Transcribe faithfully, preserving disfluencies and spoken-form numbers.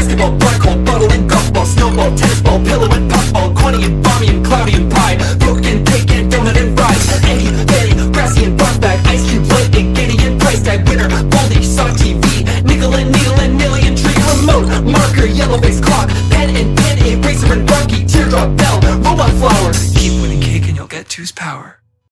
basketball, black hole, bottle and golf ball, snowball, tennis ball, pillow and pop ball, corny and balmy and cloudy and pie, broken cake and donut and fries, Eddie, Betty, grassy and brown bag, ice cube, light and giddy and price tag, winner, boldy, saw T V, nickel and needle and nilly and tree, remote, marker, yellow face clock, pen and pen, eraser and rocky, teardrop bell, robot flower. Keep winning cake and you'll get two's power.